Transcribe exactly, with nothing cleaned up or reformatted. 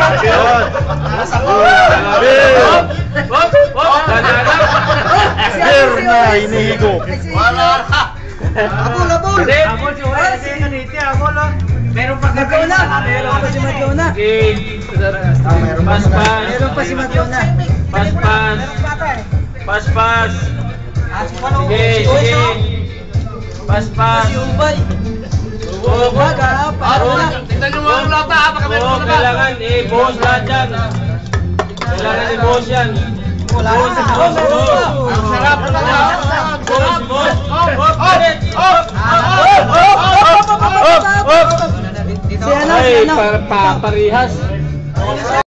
Yun. Bir na hinihigop. Wala. Abol, abol. Abol si Wala. Kasi kaniti, abol lang. Meron pa Madonna. Meron pa si Madonna. Okay. Meron Pas, pas. Meron pa si Madonna. Pas, pas. Pas, pas. Sige, sige. Pas, pas. Oo, Baga, parang na. Tignan nyo mga lata ha, baka meron Oo, na ba? kailangan i-boss lahat yan. Kailangan i-boss yan. Wala na. Oh, meron pa. Ang sarap na ba? Boss, boss. Hop! Hop! Hop! Si ano, si Ay, ano. parehas.